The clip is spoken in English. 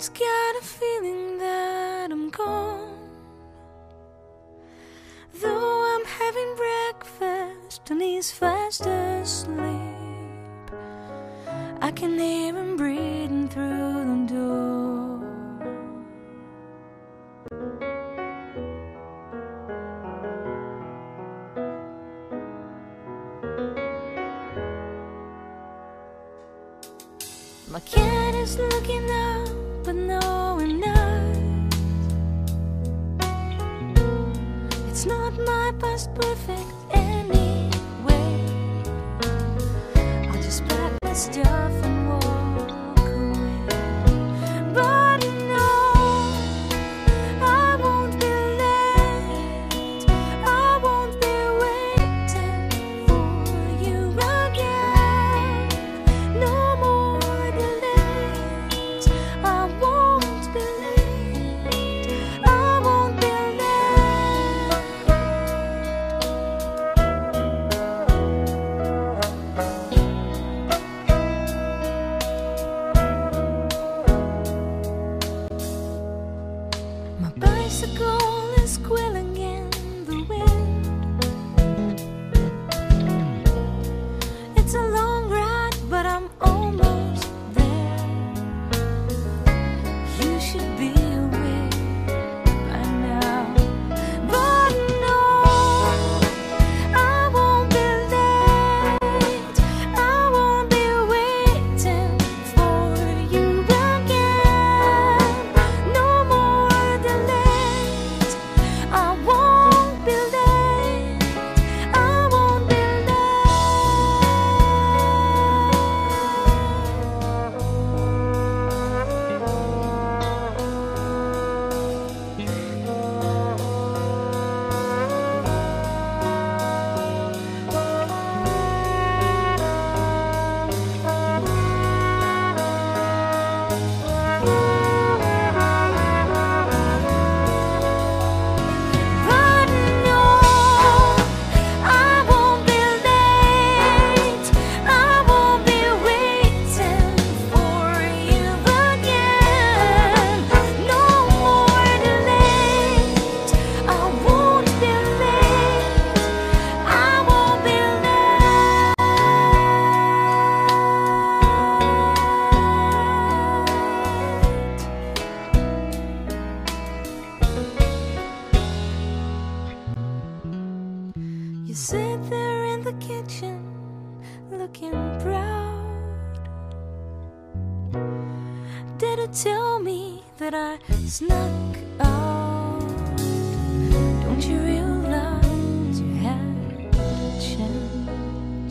just got a feeling that I'm gone. Though I'm having breakfast and he's fast asleep, I can hear him breathing through the door. My cat is looking up but knowing not. It's not my past perfect anyway. I'll just pack my stuff and walk away. But no, I won't be late. I won't be waiting for you again. No more delays. I won't be late. I won't be My bicycle is squealing in the wind. It's a long ride, but I'm almost there. You should be awake by now. But no, I won't be late. I won't be waiting for you again. No more delays. I won't be late. I won't be But no, I won't be late. I won't be waiting for you again. No more delays. I won't be late. I won't be late. You sit there in the kitchen looking proud. Did it tell me that I snuck out? Don't you realize you had a chance?